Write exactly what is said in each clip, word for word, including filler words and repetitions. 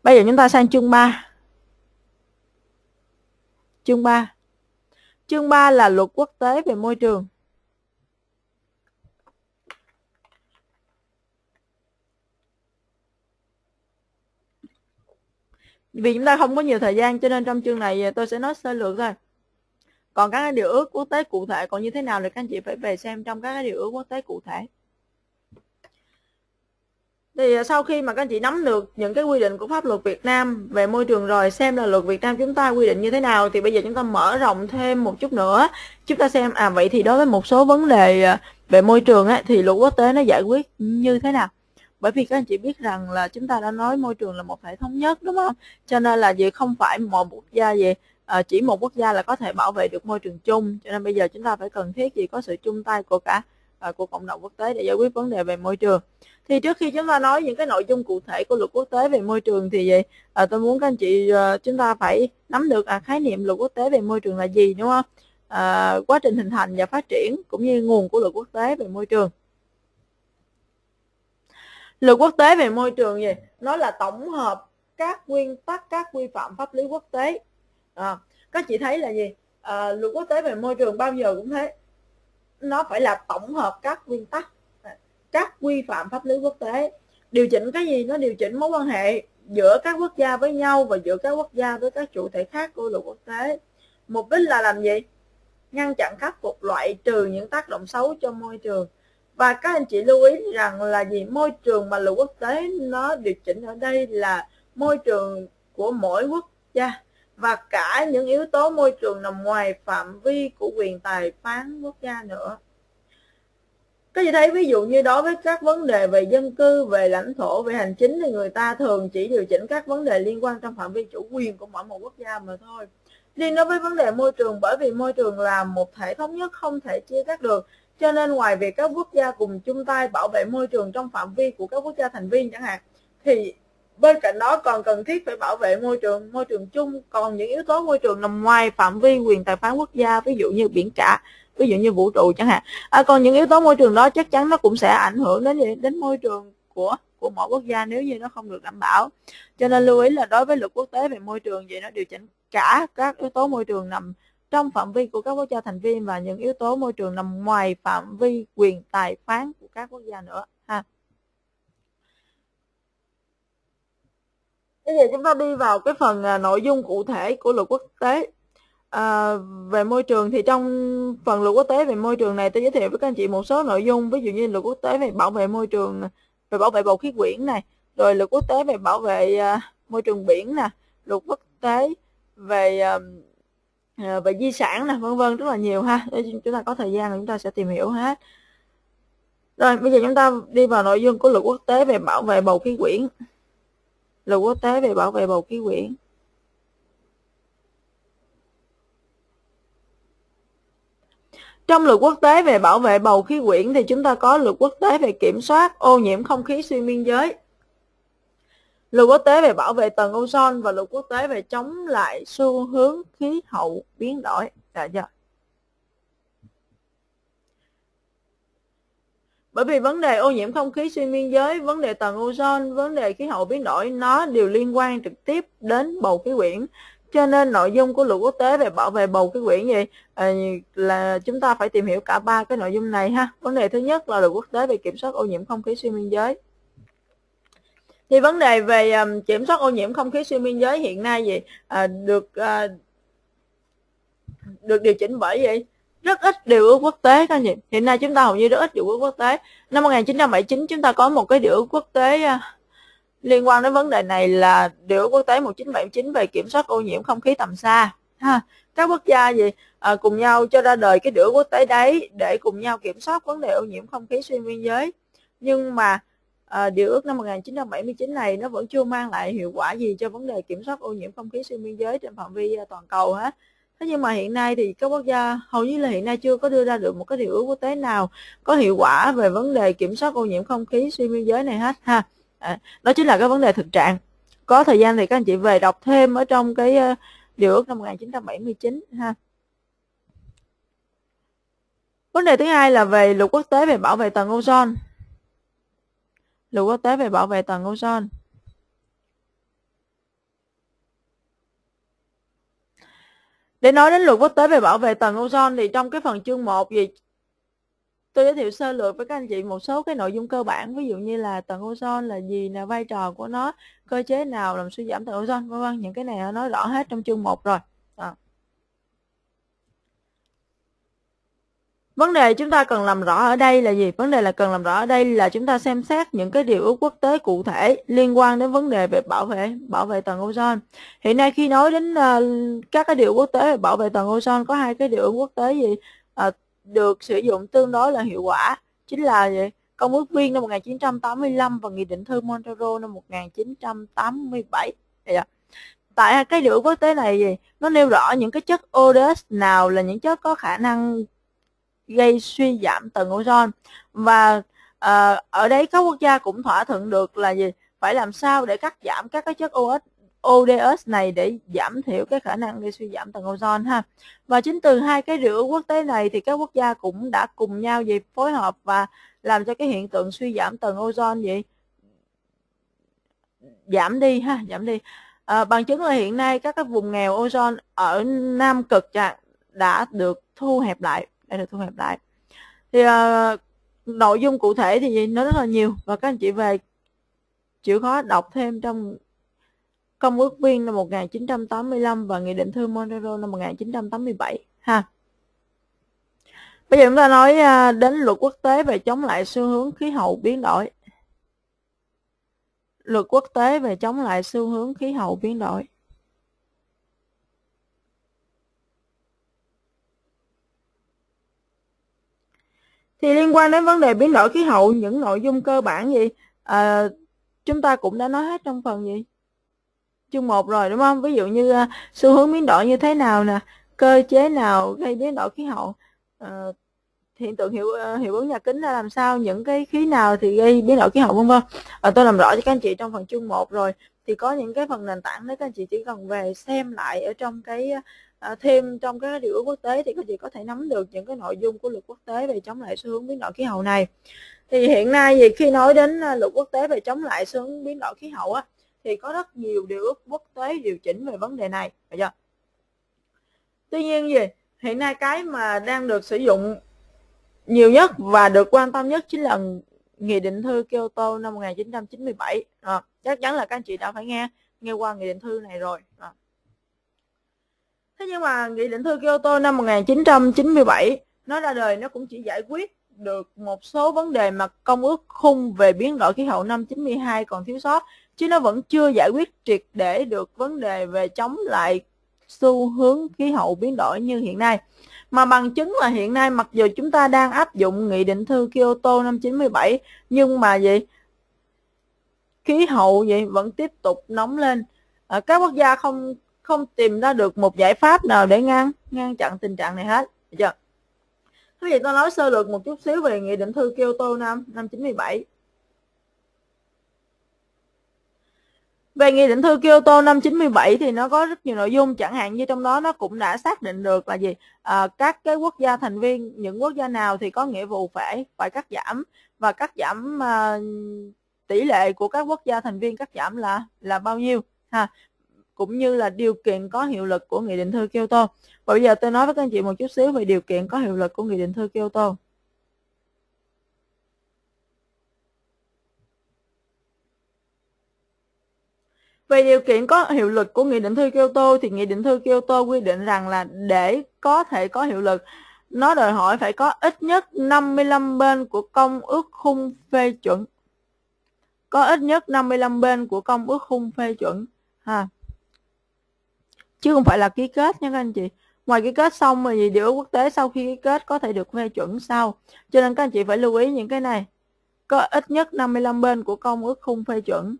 Bây giờ chúng ta sang chương ba. Chương ba. Chương ba là luật quốc tế về môi trường. Vì chúng ta không có nhiều thời gian cho nên trong chương này tôi sẽ nói sơ lược thôi. Còn các điều ước quốc tế cụ thể còn như thế nào thì các anh chị phải về xem trong các điều ước quốc tế cụ thể. Thì sau khi mà các anh chị nắm được những cái quy định của pháp luật Việt Nam về môi trường rồi, xem là luật Việt Nam chúng ta quy định như thế nào, thì bây giờ chúng ta mở rộng thêm một chút nữa. Chúng ta xem à vậy thì đối với một số vấn đề về môi trường ấy, thì luật quốc tế nó giải quyết như thế nào. Bởi vì các anh chị biết rằng là chúng ta đã nói môi trường là một thể thống nhất, đúng không? Cho nên là gì không phải một quốc gia gì à, chỉ một quốc gia là có thể bảo vệ được môi trường chung. Cho nên bây giờ chúng ta phải cần thiết gì có sự chung tay của cả à, của cộng đồng quốc tế để giải quyết vấn đề về môi trường. Thì trước khi chúng ta nói những cái nội dung cụ thể của luật quốc tế về môi trường thì vậy à, tôi muốn các anh chị à, chúng ta phải nắm được à, khái niệm luật quốc tế về môi trường là gì, đúng không? À, quá trình hình thành và phát triển cũng như nguồn của luật quốc tế về môi trường. Luật quốc tế về môi trường gì? Nó là tổng hợp các nguyên tắc, các quy phạm pháp lý quốc tế. À, các chị thấy là gì? À, luật quốc tế về môi trường bao giờ cũng thế. Nó phải là tổng hợp các nguyên tắc, các quy phạm pháp lý quốc tế. Điều chỉnh cái gì? Nó điều chỉnh mối quan hệ giữa các quốc gia với nhau và giữa các quốc gia với các chủ thể khác của luật quốc tế. Mục đích là làm gì? Ngăn chặn, khắc phục, loại trừ những tác động xấu cho môi trường. Và các anh chị lưu ý rằng là gì? Môi trường mà luật quốc tế nó điều chỉnh ở đây là môi trường của mỗi quốc gia và cả những yếu tố môi trường nằm ngoài phạm vi của quyền tài phán quốc gia nữa. Các chị thấy ví dụ như đối với các vấn đề về dân cư, về lãnh thổ, về hành chính thì người ta thường chỉ điều chỉnh các vấn đề liên quan trong phạm vi chủ quyền của mỗi một quốc gia mà thôi. Riêng đối với vấn đề môi trường, bởi vì môi trường là một thể thống nhất không thể chia cắt được, cho nên ngoài việc các quốc gia cùng chung tay bảo vệ môi trường trong phạm vi của các quốc gia thành viên chẳng hạn, thì bên cạnh đó còn cần thiết phải bảo vệ môi trường môi trường chung. Còn những yếu tố môi trường nằm ngoài phạm vi quyền tài phán quốc gia, ví dụ như biển cả, ví dụ như vũ trụ chẳng hạn, à, còn những yếu tố môi trường đó chắc chắn nó cũng sẽ ảnh hưởng đến đến môi trường của của mỗi quốc gia nếu như nó không được đảm bảo. Cho nên lưu ý là đối với luật quốc tế về môi trường vậy nó điều chỉnh cả các yếu tố môi trường nằm trong phạm vi của các quốc gia thành viên và những yếu tố môi trường nằm ngoài phạm vi quyền tài phán của các quốc gia nữa ha. Bây giờ chúng ta đi vào cái phần nội dung cụ thể của luật quốc tế à, về môi trường. Thì trong phần luật quốc tế về môi trường này tôi giới thiệu với các anh chị một số nội dung, ví dụ như luật quốc tế về bảo vệ môi trường, về bảo vệ bầu khí quyển này, rồi luật quốc tế về bảo vệ uh, môi trường biển nè, luật quốc tế về uh, về di sản nè, vân vân, rất là nhiều ha. Để chúng ta có thời gian là chúng ta sẽ tìm hiểu hết. Rồi bây giờ chúng ta đi vào nội dung của luật quốc tế về bảo vệ bầu khí quyển. Luật quốc tế về bảo vệ bầu khí quyển. Trong luật quốc tế về bảo vệ bầu khí quyển thì chúng ta có luật quốc tế về kiểm soát ô nhiễm không khí xuyên biên giới, luật quốc tế về bảo vệ tầng ozone và luật quốc tế về chống lại xu hướng khí hậu biến đổi. Dạ chưa? Bởi vì vấn đề ô nhiễm không khí xuyên biên giới, vấn đề tầng ozone, vấn đề khí hậu biến đổi nó đều liên quan trực tiếp đến bầu khí quyển. Cho nên nội dung của luật quốc tế về bảo vệ bầu khí quyển gì à, là chúng ta phải tìm hiểu cả ba cái nội dung này ha. Vấn đề thứ nhất là luật quốc tế về kiểm soát ô nhiễm không khí xuyên biên giới. Thì vấn đề về um, kiểm soát ô nhiễm không khí xuyên biên giới hiện nay gì à, được à, được điều chỉnh bởi gì rất ít điều ước quốc tế các anh chị. Hiện nay chúng ta hầu như rất ít điều ước quốc tế. Năm một nghìn chín trăm bảy mươi chín chúng ta có một cái điều ước quốc tế à, liên quan đến vấn đề này là điều ước quốc tế một nghìn chín trăm bảy mươi chín về kiểm soát ô nhiễm không khí tầm xa ha. Các quốc gia gì à, cùng nhau cho ra đời cái điều ước quốc tế đấy để cùng nhau kiểm soát vấn đề ô nhiễm không khí xuyên biên giới. Nhưng mà à, điều ước năm một nghìn chín trăm bảy mươi chín này nó vẫn chưa mang lại hiệu quả gì cho vấn đề kiểm soát ô nhiễm không khí xuyên biên giới trên phạm vi toàn cầu hết. Thế nhưng mà hiện nay thì các quốc gia hầu như là hiện nay chưa có đưa ra được một cái điều ước quốc tế nào có hiệu quả về vấn đề kiểm soát ô nhiễm không khí xuyên biên giới này hết ha. À, đó chính là cái vấn đề thực trạng. Có thời gian thì các anh chị về đọc thêm ở trong cái uh, điều ước năm một nghìn chín trăm bảy mươi chín ha. Vấn đề thứ hai là về luật quốc tế về bảo vệ tầng ozone. Luật quốc tế về bảo vệ tầng ozone. Để nói đến luật quốc tế về bảo vệ tầng ozone thì trong cái phần chương một gì tôi giới thiệu sơ lược với các anh chị một số cái nội dung cơ bản, ví dụ như là tầng ozone là gì, là vai trò của nó, cơ chế nào làm suy giảm tầng ozone, vân vân. Những cái này nói rõ hết trong chương một rồi. À. Vấn đề chúng ta cần làm rõ ở đây là gì? Vấn đề là cần làm rõ ở đây là chúng ta xem xét những cái điều ước quốc tế cụ thể liên quan đến vấn đề về bảo vệ bảo vệ tầng ozone. Hiện nay khi nói đến uh, các cái điều quốc tế về bảo vệ tầng ozone, có hai cái điều ước quốc tế gì uh, được sử dụng tương đối là hiệu quả, chính là gì? Công ước Viên năm một nghìn chín trăm tám mươi lăm và Nghị định thư Montreal năm một nghìn chín trăm tám mươi bảy. Tại hai cái điều ước quốc tế này gì? Nó nêu rõ những cái chất o đê ét nào là những chất có khả năng gây suy giảm tầng ozone, và uh, ở đấy các quốc gia cũng thỏa thuận được là gì, phải làm sao để cắt giảm các cái chất o đê ét này để giảm thiểu cái khả năng gây suy giảm tầng ozone ha. Và chính từ hai cái điều ước quốc tế này thì các quốc gia cũng đã cùng nhau gì phối hợp và làm cho cái hiện tượng suy giảm tầng ozone gì giảm đi ha, giảm đi. À, bằng chứng là hiện nay các cái vùng nghèo ozone ở Nam Cực đã được thu hẹp lại, đã được thu hẹp lại. Thì uh, nội dung cụ thể thì nó rất là nhiều và các anh chị về chịu khó đọc thêm trong Công ước Viên năm một nghìn chín trăm tám mươi lăm và Nghị định thư Montreal năm một nghìn chín trăm tám mươi bảy ha. Bây giờ chúng ta nói uh, đến luật quốc tế về chống lại xu hướng khí hậu biến đổi. Luật quốc tế về chống lại xu hướng khí hậu biến đổi. Thì liên quan đến vấn đề biến đổi khí hậu, những nội dung cơ bản gì à, chúng ta cũng đã nói hết trong phần gì chương một rồi đúng không? Ví dụ như uh, xu hướng biến đổi như thế nào nè, cơ chế nào gây biến đổi khí hậu, uh, hiện tượng hiệu uh, hiệu ứng nhà kính ra làm sao, những cái khí nào thì gây biến đổi khí hậu vân vân. Uh, tôi làm rõ cho các anh chị trong phần chương một rồi. Thì có những cái phần nền tảng đấy các anh chị chỉ cần về xem lại ở trong cái uh, thêm trong các điều ước quốc tế thì các anh chị có thể nắm được những cái nội dung của luật quốc tế về chống lại xu hướng biến đổi khí hậu này. Thì hiện nay thì khi nói đến uh, luật quốc tế về chống lại xu hướng biến đổi khí hậu á, thì có rất nhiều điều ước quốc tế điều chỉnh về vấn đề này, phải chưa? Tuy nhiên gì hiện nay cái mà đang được sử dụng nhiều nhất và được quan tâm nhất chính là Nghị định thư Kyoto năm một nghìn chín trăm chín mươi bảy. À, chắc chắn là các anh chị đã phải nghe nghe qua nghị định thư này rồi. À. Thế nhưng mà Nghị định thư Kyoto năm một nghìn chín trăm chín mươi bảy nó ra đời nó cũng chỉ giải quyết được một số vấn đề mà Công ước Khung về biến đổi khí hậu năm chín mươi hai còn thiếu sót, chứ nó vẫn chưa giải quyết triệt để được vấn đề về chống lại xu hướng khí hậu biến đổi như hiện nay. Mà bằng chứng là hiện nay mặc dù chúng ta đang áp dụng Nghị định thư Kyoto năm chín mươi bảy, nhưng mà gì khí hậu vậy vẫn tiếp tục nóng lên. À, các quốc gia không không tìm ra được một giải pháp nào để ngăn ngăn chặn tình trạng này hết, được chưa? Thế vậy tôi nói sơ lược một chút xíu về Nghị định thư Kyoto năm năm chín mươi bảy. Về Nghị định thư Kyoto năm chín mươi bảy thì nó có rất nhiều nội dung, chẳng hạn như trong đó nó cũng đã xác định được là gì à, các cái quốc gia thành viên, những quốc gia nào thì có nghĩa vụ phải phải cắt giảm, và cắt giảm à, tỷ lệ của các quốc gia thành viên cắt giảm là là bao nhiêu ha, cũng như là điều kiện có hiệu lực của Nghị định thư Kyoto. Và bây giờ tôi nói với các anh chị một chút xíu về điều kiện có hiệu lực của Nghị định thư Kyoto. Về điều kiện có hiệu lực của Nghị định thư Kyoto thì Nghị định thư Kyoto quy định rằng là để có thể có hiệu lực, nó đòi hỏi phải có ít nhất năm mươi lăm bên của Công ước Khung phê chuẩn. Có ít nhất năm mươi lăm bên của Công ước Khung phê chuẩn ha. Chứ không phải là ký kết nha các anh chị. Ngoài ký kết xong rồi gì điều ước quốc tế sau khi ký kết có thể được phê chuẩn sau. Cho nên các anh chị phải lưu ý những cái này. Có ít nhất năm mươi lăm bên của Công ước Khung phê chuẩn.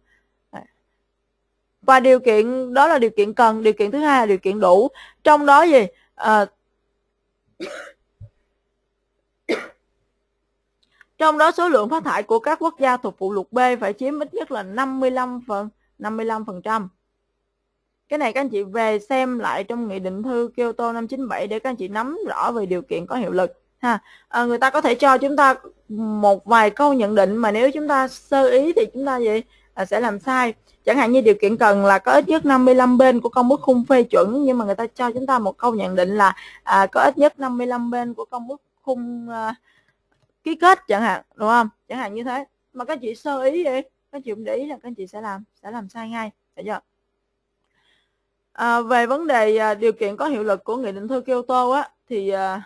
Và điều kiện đó là điều kiện cần, điều kiện thứ hai là điều kiện đủ. Trong đó gì à, trong đó số lượng phát thải của các quốc gia thuộc phụ lục B phải chiếm ít nhất là năm mươi lăm phần trăm. Cái này các anh chị về xem lại trong Nghị định thư Kyoto năm chín mươi bảy để các anh chị nắm rõ về điều kiện có hiệu lực ha. À, người ta có thể cho chúng ta một vài câu nhận định mà nếu chúng ta sơ ý thì chúng ta gì là sẽ làm sai. Chẳng hạn như điều kiện cần là có ít nhất năm mươi lăm bên của công ước khung phê chuẩn, nhưng mà người ta cho chúng ta một câu nhận định là à, có ít nhất năm mươi lăm bên của công ước khung à, ký kết chẳng hạn, đúng không? Chẳng hạn như thế. Mà các chị sơ ý đi, các chị không để ý là các chị sẽ làm sẽ làm sai ngay, hiểu chưa? À, về vấn đề à, điều kiện có hiệu lực của nghị định thư Kyoto á, thì à,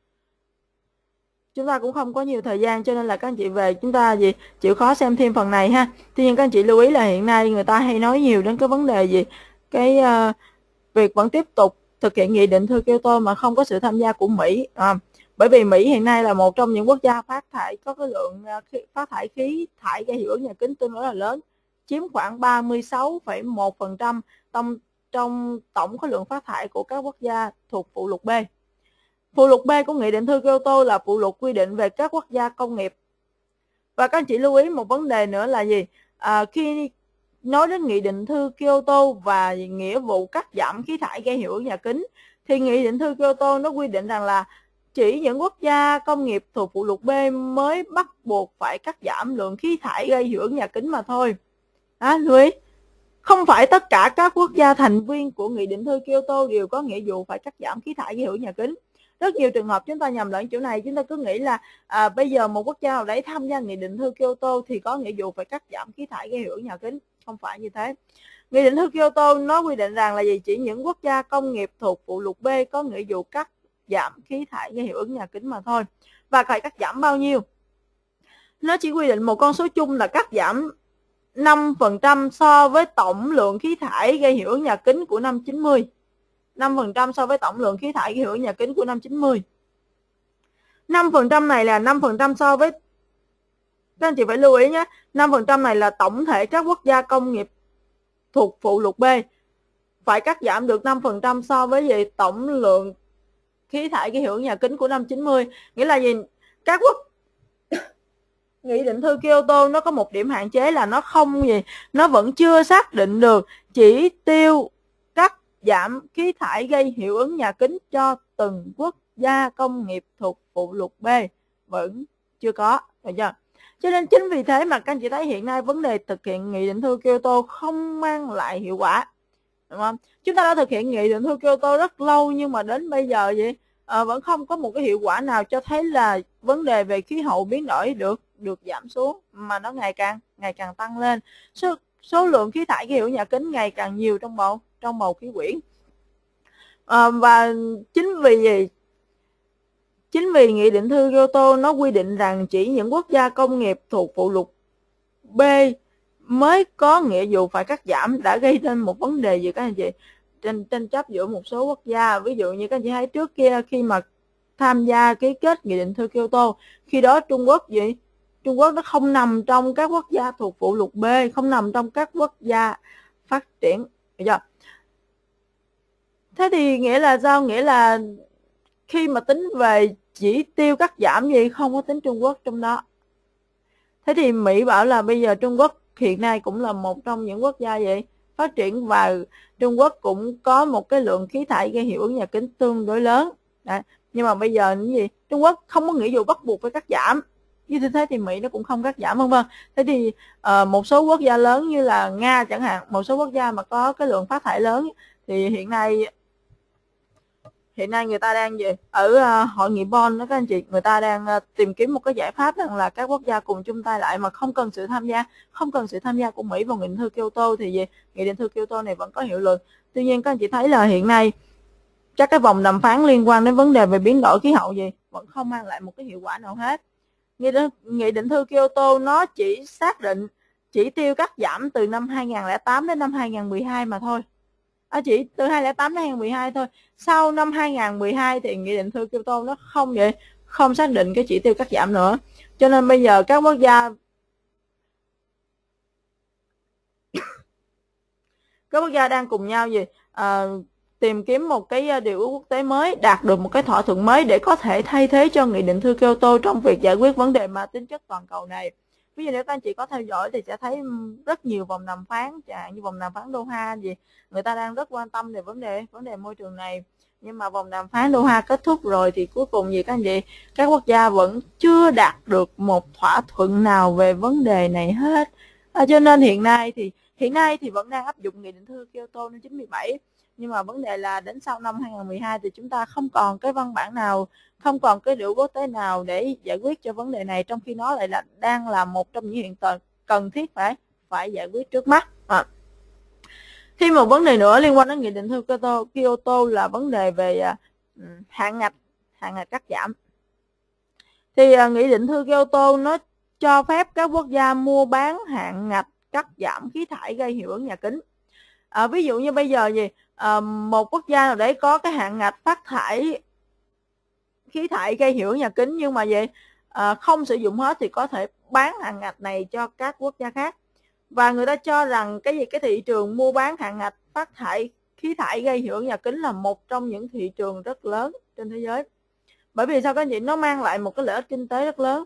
chúng ta cũng không có nhiều thời gian, cho nên là các anh chị về chúng ta gì chịu khó xem thêm phần này ha. Tuy nhiên các anh chị lưu ý là hiện nay người ta hay nói nhiều đến cái vấn đề gì cái uh, việc vẫn tiếp tục thực hiện nghị định thư Kyoto mà không có sự tham gia của Mỹ, à, bởi vì Mỹ hiện nay là một trong những quốc gia phát thải có cái lượng uh, phát thải khí thải gây hiệu ứng nhà kính tương đối là lớn, chiếm khoảng ba mươi sáu phẩy một phần trăm trong trong tổng khối lượng phát thải của các quốc gia thuộc phụ lục B. Phụ lục B của Nghị định thư Kyoto là phụ lục quy định về các quốc gia công nghiệp. Và các anh chị lưu ý một vấn đề nữa là gì? À, khi nói đến Nghị định thư Kyoto và nghĩa vụ cắt giảm khí thải gây hiệu ứng nhà kính, thì Nghị định thư Kyoto nó quy định rằng là chỉ những quốc gia công nghiệp thuộc phụ lục B mới bắt buộc phải cắt giảm lượng khí thải gây hiệu ứng nhà kính mà thôi. À, lưu ý. Không phải tất cả các quốc gia thành viên của Nghị định thư Kyoto đều có nghĩa vụ phải cắt giảm khí thải gây hiệu ứng nhà kính. Rất nhiều trường hợp chúng ta nhầm lẫn chỗ này, chúng ta cứ nghĩ là à, bây giờ một quốc gia nào đấy tham gia Nghị định thư Kyoto thì có nghĩa vụ phải cắt giảm khí thải gây hiệu ứng nhà kính. Không phải như thế. Nghị định thư Kyoto nó quy định rằng là gì? Chỉ những quốc gia công nghiệp thuộc phụ lục B có nghĩa vụ cắt giảm khí thải gây hiệu ứng nhà kính mà thôi. Và phải cắt giảm bao nhiêu? Nó chỉ quy định một con số chung là cắt giảm năm phần trăm so với tổng lượng khí thải gây hiệu ứng nhà kính của năm chín mươi. năm phần trăm so với tổng lượng khí thải gây hiệu ứng nhà kính của năm chín mươi. năm phần trăm này là năm phần trăm so với, các anh chị phải lưu ý nhé, năm phần trăm này là tổng thể các quốc gia công nghiệp thuộc phụ lục B phải cắt giảm được năm phần trăm so với gì? Tổng lượng khí thải gây hiệu ứng nhà kính của năm chín mươi. Nghĩa là gì? Các quốc Nghị định thư Kyoto nó có một điểm hạn chế là nó không gì, nó vẫn chưa xác định được chỉ tiêu cắt giảm khí thải gây hiệu ứng nhà kính cho từng quốc gia công nghiệp thuộc phụ lục B, vẫn chưa có, được chưa? Cho nên chính vì thế mà các anh chị thấy hiện nay vấn đề thực hiện Nghị định thư Kyoto không mang lại hiệu quả, đúng không? Chúng ta đã thực hiện Nghị định thư Kyoto rất lâu nhưng mà đến bây giờ vậy à, vẫn không có một cái hiệu quả nào cho thấy là vấn đề về khí hậu biến đổi được được giảm xuống, mà nó ngày càng ngày càng tăng lên. Số, số lượng khí thải gây hiệu ứng nhà kính ngày càng nhiều trong bầu trong bầu khí quyển. À, và chính vì gì? Chính vì Nghị định thư Kyoto nó quy định rằng chỉ những quốc gia công nghiệp thuộc phụ lục B mới có nghĩa vụ phải cắt giảm, đã gây nên một vấn đề gì các anh chị? Tranh, tranh chấp giữa một số quốc gia. Ví dụ như các anh chị thấy trước kia khi mà tham gia ký kết Nghị định thư Kyoto, khi đó Trung Quốc gì? Trung Quốc nó không nằm trong các quốc gia thuộc phụ lục B, không nằm trong các quốc gia phát triển. Được chưa? Thế thì nghĩa là sao? Nghĩa là khi mà tính về chỉ tiêu cắt giảm gì không có tính Trung Quốc trong đó. Thế thì Mỹ bảo là bây giờ Trung Quốc hiện nay cũng là một trong những quốc gia vậy phát triển, và Trung Quốc cũng có một cái lượng khí thải gây hiệu ứng nhà kính tương đối lớn. Đấy. Nhưng mà bây giờ những gì? Trung Quốc không có nghĩa vụ bắt buộc phải cắt giảm. Như thế thì Mỹ nó cũng không cắt giảm, vân vân. Thế thì uh, một số quốc gia lớn như là Nga chẳng hạn, một số quốc gia mà có cái lượng phát thải lớn thì hiện nay hiện nay người ta đang gì ở uh, hội nghị Bonn đó các anh chị, người ta đang uh, tìm kiếm một cái giải pháp rằng là các quốc gia cùng chung tay lại mà không cần sự tham gia không cần sự tham gia của Mỹ vào Nghị định thư Kyoto thì gì Nghị định thư Kyoto này vẫn có hiệu lực. Tuy nhiên các anh chị thấy là hiện nay các cái vòng đàm phán liên quan đến vấn đề về biến đổi khí hậu gì vẫn không mang lại một cái hiệu quả nào hết. Nghị định, Nghị định thư Kyoto nó chỉ xác định chỉ tiêu cắt giảm từ năm hai nghìn không trăm lẻ tám đến năm hai nghìn không trăm mười hai mà thôi. À, chỉ từ hai nghìn không trăm lẻ tám đến hai nghìn không trăm mười hai thôi. Sau năm hai nghìn không trăm mười hai thì Nghị định thư Kyoto nó không vậy, không xác định cái chỉ tiêu cắt giảm nữa. Cho nên bây giờ các quốc gia các quốc gia đang cùng nhau gì à, tìm kiếm một cái điều ước quốc tế mới, đạt được một cái thỏa thuận mới để có thể thay thế cho Nghị định thư Kyoto trong việc giải quyết vấn đề mà tính chất toàn cầu này. Ví dụ nếu các anh chị có theo dõi thì sẽ thấy rất nhiều vòng đàm phán, chẳng hạn như vòng đàm phán Doha gì, người ta đang rất quan tâm về vấn đề vấn đề môi trường này. Nhưng mà vòng đàm phán Doha kết thúc rồi thì cuối cùng gì các anh chị, các quốc gia vẫn chưa đạt được một thỏa thuận nào về vấn đề này hết. À, cho nên hiện nay thì hiện nay thì vẫn đang áp dụng nghị định thư Kyoto năm chín mươi bảy, nhưng mà vấn đề là đến sau năm hai nghìn không trăm mười hai thì chúng ta không còn cái văn bản nào, không còn cái điều quốc tế nào để giải quyết cho vấn đề này, trong khi nó lại là đang là một trong những hiện tượng cần thiết phải phải giải quyết trước mắt. À. Thêm một vấn đề nữa liên quan đến nghị định thư Kyoto, Kyoto là vấn đề về uh, hạn ngạch, hạn ngạch cắt giảm. Thì uh, nghị định thư Kyoto nó cho phép các quốc gia mua bán hạn ngạch cắt giảm khí thải gây hiệu ứng nhà kính. À, ví dụ như bây giờ gì à, một quốc gia nào đấy có cái hạn ngạch phát thải khí thải gây hiệu ứng nhà kính, nhưng mà vậy à, không sử dụng hết thì có thể bán hạn ngạch này cho các quốc gia khác. Và người ta cho rằng cái gì cái thị trường mua bán hạn ngạch phát thải khí thải gây hiệu ứng nhà kính là một trong những thị trường rất lớn trên thế giới. Bởi vì sao các anh chị? Nó mang lại một cái lợi ích kinh tế rất lớn.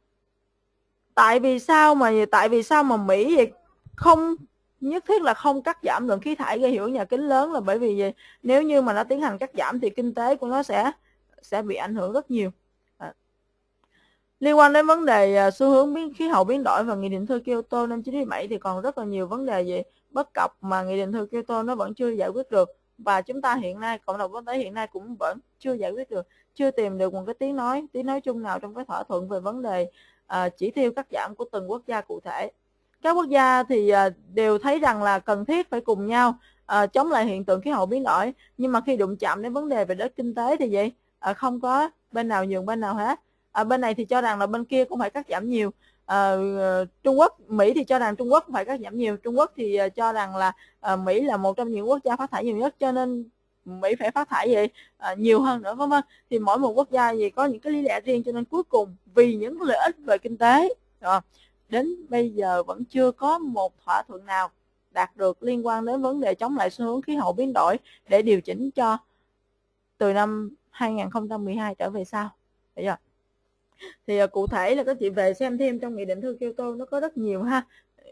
Tại vì sao mà tại vì sao mà Mỹ vậy không nhất thiết là không cắt giảm lượng khí thải gây hiệu ứng nhà kính lớn, là bởi vì nếu như mà nó tiến hành cắt giảm thì kinh tế của nó sẽ sẽ bị ảnh hưởng rất nhiều. À. Liên quan đến vấn đề xu hướng biến khí hậu biến đổi và nghị định thư Kyoto năm chín mươi bảy thì còn rất là nhiều vấn đề gì bất cập mà nghị định thư Kyoto nó vẫn chưa giải quyết được, và chúng ta hiện nay, cộng đồng quốc tế hiện nay cũng vẫn chưa giải quyết được, chưa tìm được một cái tiếng nói tiếng nói chung nào trong cái thỏa thuận về vấn đề à, chỉ tiêu cắt giảm của từng quốc gia cụ thể. Các quốc gia thì à, đều thấy rằng là cần thiết phải cùng nhau à, chống lại hiện tượng khí hậu biến đổi, nhưng mà khi đụng chạm đến vấn đề về đất kinh tế thì vậy à, không có bên nào nhường bên nào hết. À, bên này thì cho rằng là bên kia cũng phải cắt giảm nhiều. À, Trung Quốc, Mỹ thì cho rằng Trung Quốc phải cắt giảm nhiều. Trung Quốc thì cho rằng là à, Mỹ là một trong những quốc gia phát thải nhiều nhất, cho nên Mỹ phải phát thải gì à, nhiều hơn nữa, vân vân. Thì mỗi một quốc gia gì có những cái lý lẽ riêng, cho nên cuối cùng vì những lợi ích về kinh tế à, đến bây giờ vẫn chưa có một thỏa thuận nào đạt được liên quan đến vấn đề chống lại xu hướng khí hậu biến đổi để điều chỉnh cho từ năm hai nghìn không trăm mười hai trở về sau. Thấy chưa? Thì uh, cụ thể là các chị về xem thêm trong nghị định thư Kyoto nó có rất nhiều ha.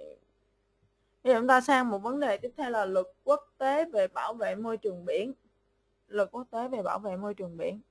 Thì chúng ta sang một vấn đề tiếp theo là luật quốc tế về bảo vệ môi trường biển. Luật quốc tế về bảo vệ môi trường biển.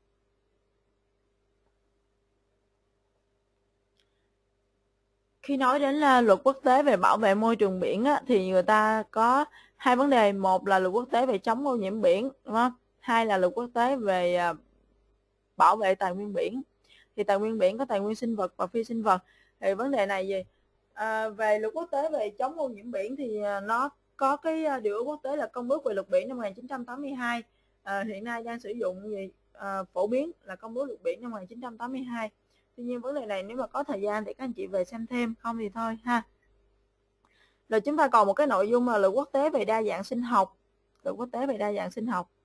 Khi nói đến uh, luật quốc tế về bảo vệ môi trường biển á, thì người ta có hai vấn đề. Một là luật quốc tế về chống ô nhiễm biển, đúng không? Hai là luật quốc tế về uh, bảo vệ tài nguyên biển. Thì tài nguyên biển có tài nguyên sinh vật và phi sinh vật. Thì vấn đề này gì à, về luật quốc tế về chống ô nhiễm biển thì nó có cái điều ước quốc tế là Công ước về luật biển năm một nghìn chín trăm tám mươi hai, à, hiện nay đang sử dụng gì à, phổ biến là Công ước luật biển năm một nghìn chín trăm tám mươi hai. Tuy nhiên vấn đề này nếu mà có thời gian thì các anh chị về xem thêm, không thì thôi ha. Rồi chúng ta còn một cái nội dung là luật quốc tế về đa dạng sinh học. Luật quốc tế về đa dạng sinh học.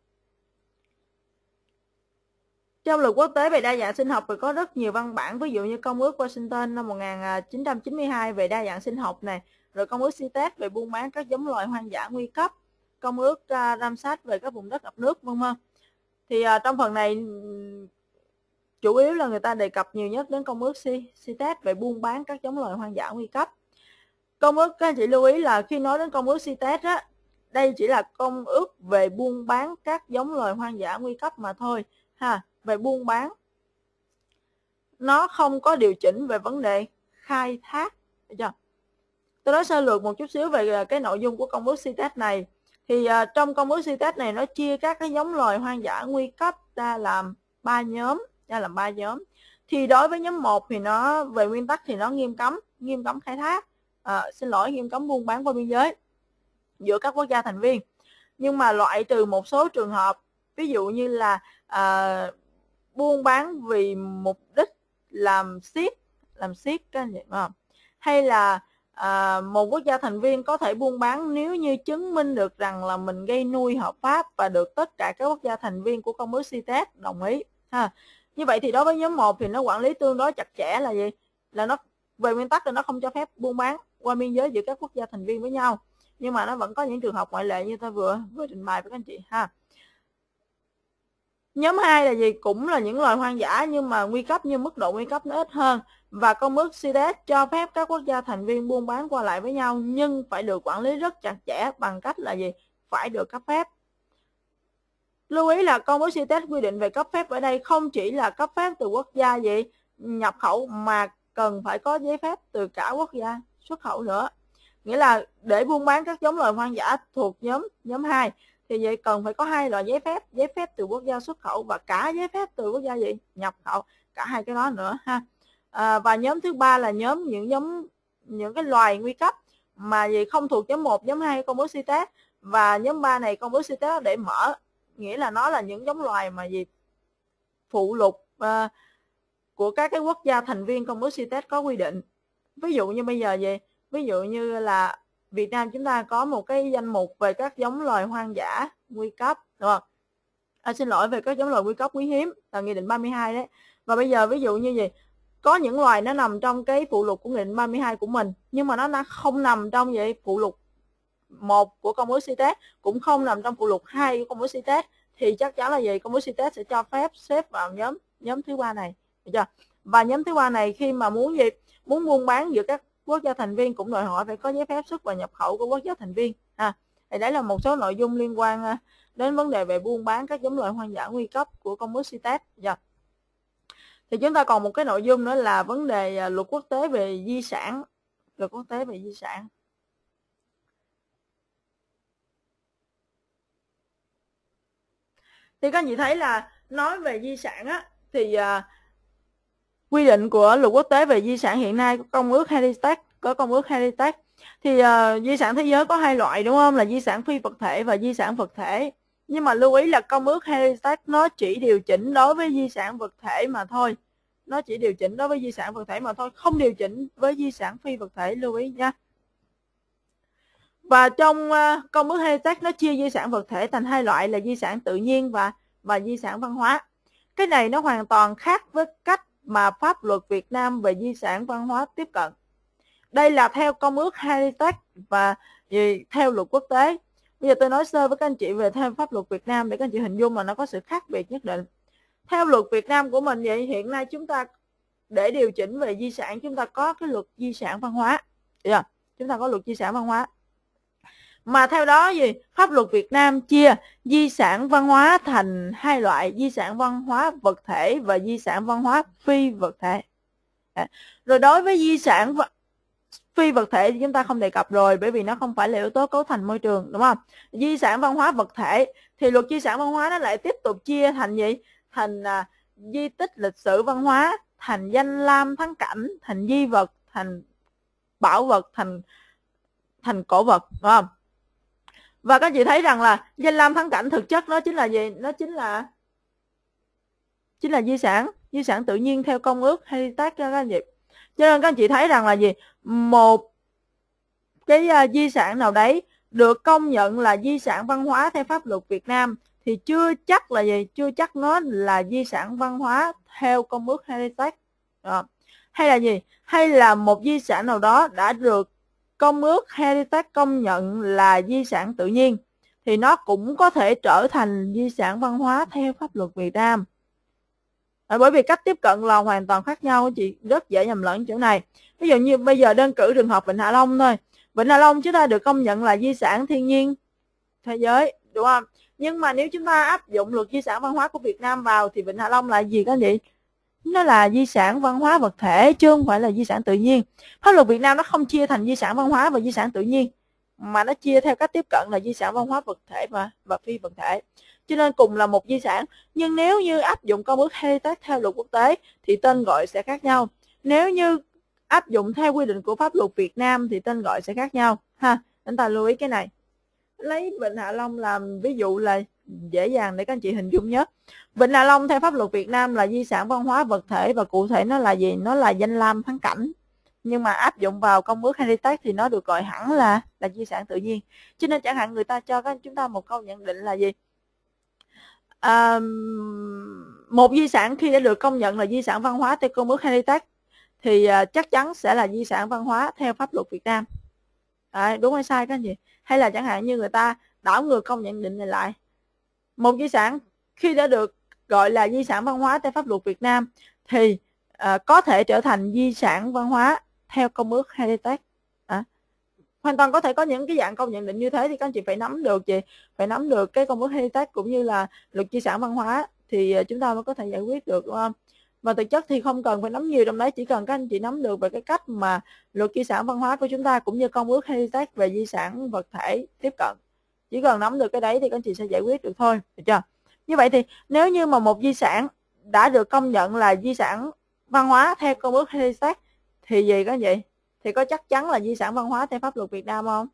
Trong luật quốc tế về đa dạng sinh học thì có rất nhiều văn bản, ví dụ như Công ước Washington năm một nghìn chín trăm chín mươi hai về đa dạng sinh học này, rồi Công ước xê tê về buôn bán các giống loài hoang dã nguy cấp, Công ước Ramsar về các vùng đất ngập nước, vân vân. Thì uh, trong phần này chủ yếu là người ta đề cập nhiều nhất đến Công ước xê tê về buôn bán các giống loài hoang dã nguy cấp. Công ước, các anh chị lưu ý là khi nói đến Công ước xê tê á, đây chỉ là công ước về buôn bán các giống loài hoang dã nguy cấp mà thôi ha. Về buôn bán, nó không có điều chỉnh về vấn đề khai thác. Được chưa? Tôi nói sơ lược một chút xíu về cái nội dung của Công ước xê tê này. Thì uh, trong Công ước xê tê này nó chia các cái giống loài hoang dã nguy cấp ra làm ba nhóm, ra làm ba nhóm. Thì đối với nhóm một thì nó về nguyên tắc thì nó nghiêm cấm, nghiêm cấm khai thác, à, xin lỗi nghiêm cấm buôn bán qua biên giới giữa các quốc gia thành viên. Nhưng mà loại trừ một số trường hợp, ví dụ như là à, buôn bán vì mục đích làm siết, làm siết các anh chị không? Hay là à, một quốc gia thành viên có thể buôn bán nếu như chứng minh được rằng là mình gây nuôi hợp pháp và được tất cả các quốc gia thành viên của Công ước xê tê đồng ý ha. Như vậy thì đối với nhóm một thì nó quản lý tương đối chặt chẽ là gì? Là nó về nguyên tắc là nó không cho phép buôn bán qua biên giới giữa các quốc gia thành viên với nhau. Nhưng mà nó vẫn có những trường hợp ngoại lệ như tôi vừa vừa trình bày với các anh chị ha. Nhóm hai là gì? Cũng là những loài hoang dã nhưng mà nguy cấp, nhưng mức độ nguy cấp nó ít hơn. Và Công ước xê tê cho phép các quốc gia thành viên buôn bán qua lại với nhau, nhưng phải được quản lý rất chặt chẽ bằng cách là gì? Phải được cấp phép. Lưu ý là Công ước xê tê quy định về cấp phép ở đây không chỉ là cấp phép từ quốc gia gì nhập khẩu, mà cần phải có giấy phép từ cả quốc gia xuất khẩu nữa. Nghĩa là để buôn bán các giống loài hoang dã thuộc nhóm nhóm hai thì vậy cần phải có hai loại giấy phép, giấy phép từ quốc gia xuất khẩu và cả giấy phép từ quốc gia gì nhập khẩu, cả hai cái đó nữa ha. À, và nhóm thứ ba là nhóm những giống những cái loài nguy cấp mà gì không thuộc nhóm một, nhóm hai công ước xê i tét, và nhóm ba này công ước xê i tét để mở, nghĩa là nó là những giống loài mà gì phụ lục uh, của các cái quốc gia thành viên công ước xê i tét có quy định. Ví dụ như bây giờ gì ví dụ như là Việt Nam chúng ta có một cái danh mục về các giống loài hoang dã nguy cấp, đúng không? À, xin lỗi, về các giống loài nguy cấp quý hiếm là nghị định ba mươi hai đấy. Và bây giờ ví dụ như gì có những loài nó nằm trong cái phụ lục của nghị định ba mươi hai của mình, nhưng mà nó không nằm trong vậy phụ lục một của công ước xê i tét, cũng không nằm trong phụ lục hai của công ước xê i tét, thì chắc chắn là gì công ước xê i tét sẽ cho phép xếp vào nhóm nhóm thứ ba này, được chưa? Và nhóm thứ ba này khi mà muốn gì muốn buôn bán giữa các quốc gia thành viên cũng đòi hỏi phải có giấy phép xuất và nhập khẩu của quốc gia thành viên ha. Thì đấy là một số nội dung liên quan đến vấn đề về buôn bán các giống loài hoang dã nguy cấp của công ước xê i tét. Dạ. Thì chúng ta còn một cái nội dung nữa là vấn đề luật quốc tế về di sản. Luật quốc tế về di sản. Thì các anh chị thấy là nói về di sản á, thì uh, quy định của luật quốc tế về di sản hiện nay có công ước Heritage, có công ước Heritage thì uh, di sản thế giới có hai loại, đúng không? Là di sản phi vật thể và di sản vật thể. Nhưng mà lưu ý là công ước Heritage nó chỉ điều chỉnh đối với di sản vật thể mà thôi. Nó chỉ điều chỉnh đối với di sản vật thể mà thôi, không điều chỉnh với di sản phi vật thể, lưu ý nha. Và trong uh, công ước Heritage nó chia di sản vật thể thành hai loại là di sản tự nhiên và và di sản văn hóa. Cái này nó hoàn toàn khác với cách mà pháp luật Việt Nam về di sản văn hóa tiếp cận. Đây là theo công ước Heritage và gì, theo luật quốc tế. Bây giờ tôi nói sơ với các anh chị về theo pháp luật Việt Nam để các anh chị hình dung là nó có sự khác biệt nhất định. Theo luật Việt Nam của mình vậy, hiện nay chúng ta để điều chỉnh về di sản chúng ta có cái luật di sản văn hóa. Yeah. Chúng ta có luật di sản văn hóa. Mà theo đó gì pháp luật Việt Nam chia di sản văn hóa thành hai loại: di sản văn hóa vật thể và di sản văn hóa phi vật thể. Rồi đối với di sản phi vật thể thì chúng ta không đề cập rồi, bởi vì nó không phải là yếu tố cấu thành môi trường, đúng không? Di sản văn hóa vật thể thì luật di sản văn hóa nó lại tiếp tục chia thành gì? Thành à, di tích lịch sử văn hóa, thành danh lam thắng cảnh, thành di vật, thành bảo vật, thành thành cổ vật, đúng không? Và các chị thấy rằng là danh lam thắng cảnh thực chất nó chính là gì? Nó chính là chính là di sản, di sản tự nhiên theo công ước Heritage các anh chị. Cho nên các anh chị thấy rằng là gì? Một cái uh, di sản nào đấy được công nhận là di sản văn hóa theo pháp luật Việt Nam thì chưa chắc là gì? Chưa chắc nó là di sản văn hóa theo công ước Heritage. Đó. Hay là gì? Hay là một di sản nào đó đã được công ước Heritage công nhận là di sản tự nhiên thì nó cũng có thể trở thành di sản văn hóa theo pháp luật Việt Nam. À, bởi vì cách tiếp cận là hoàn toàn khác nhau, chị rất dễ nhầm lẫn chỗ này. Ví dụ như bây giờ đơn cử trường hợp Vịnh Hạ Long thôi. Vịnh Hạ Long chúng ta được công nhận là di sản thiên nhiên thế giới, đúng không? Nhưng mà nếu chúng ta áp dụng luật di sản văn hóa của Việt Nam vào thì Vịnh Hạ Long là gì các anh chị? Nó là di sản văn hóa vật thể chứ không phải là di sản tự nhiên. Pháp luật Việt Nam nó không chia thành di sản văn hóa và di sản tự nhiên, mà nó chia theo cách tiếp cận là di sản văn hóa vật thể và, và phi vật thể. Cho nên cùng là một di sản, nhưng nếu như áp dụng công ước Heritage theo luật quốc tế thì tên gọi sẽ khác nhau. Nếu như áp dụng theo quy định của pháp luật Việt Nam thì tên gọi sẽ khác nhau ha. Chúng ta lưu ý cái này. Lấy Vịnh Hạ Long làm ví dụ là dễ dàng để các anh chị hình dung nhất. Vịnh Hạ Long theo pháp luật Việt Nam là di sản văn hóa vật thể và cụ thể nó là gì? Nó là danh lam thắng cảnh. Nhưng mà áp dụng vào công ước Heritage thì nó được gọi hẳn là là di sản tự nhiên. Cho nên chẳng hạn người ta cho các chúng ta một câu nhận định là gì? À, một di sản khi đã được công nhận là di sản văn hóa theo công ước Heritage thì uh, chắc chắn sẽ là di sản văn hóa theo pháp luật Việt Nam. Đấy, đúng hay sai các anh chị? Hay là chẳng hạn như người ta đảo ngược câu nhận định này lại. Một di sản khi đã được gọi là di sản văn hóa theo pháp luật Việt Nam thì uh, có thể trở thành di sản văn hóa theo công ước Heritage. À, hoàn toàn có thể có những cái dạng câu nhận định như thế thì các anh chị phải nắm được chị, phải nắm được cái công ước Heritage cũng như là luật di sản văn hóa thì chúng ta mới có thể giải quyết được, đúng không? Và thực chất thì không cần phải nắm nhiều trong đấy, chỉ cần các anh chị nắm được về cái cách mà luật di sản văn hóa của chúng ta cũng như công ước Heritage về di sản vật thể tiếp cận. Chỉ cần nắm được cái đấy thì các anh chị sẽ giải quyết được thôi, được chưa? Như vậy thì nếu như mà một di sản đã được công nhận là di sản văn hóa theo công ước Heritage thì gì các anh chị? Thì có chắc chắn là di sản văn hóa theo pháp luật Việt Nam không?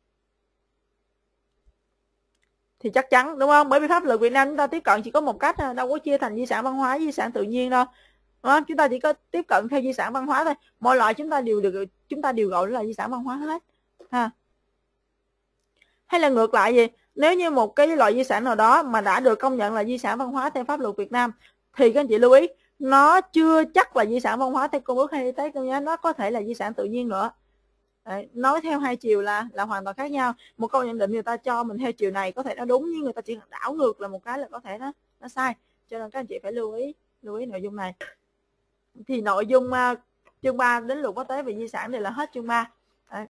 Thì chắc chắn, đúng không? Bởi vì pháp luật Việt Nam chúng ta tiếp cận chỉ có một cách, đâu có chia thành di sản văn hóa, di sản tự nhiên đâu. Đúng không? Chúng ta chỉ có tiếp cận theo di sản văn hóa thôi. Mọi loại chúng ta đều được chúng ta đều gọi là di sản văn hóa hết. Ha. Hay là ngược lại gì? Nếu như một cái loại di sản nào đó mà đã được công nhận là di sản văn hóa theo pháp luật Việt Nam thì các anh chị lưu ý, nó chưa chắc là di sản văn hóa theo công ước Heritage đâu nhé, nó có thể là di sản tự nhiên nữa. Đấy, nói theo hai chiều là là hoàn toàn khác nhau. Một câu nhận định người ta cho mình theo chiều này có thể nó đúng, nhưng người ta chỉ đảo ngược là một cái là có thể nó nó sai. Cho nên các anh chị phải lưu ý lưu ý nội dung này. Thì nội dung uh, chương ba đến luật quốc tế về di sản này là hết chương ba. Đấy.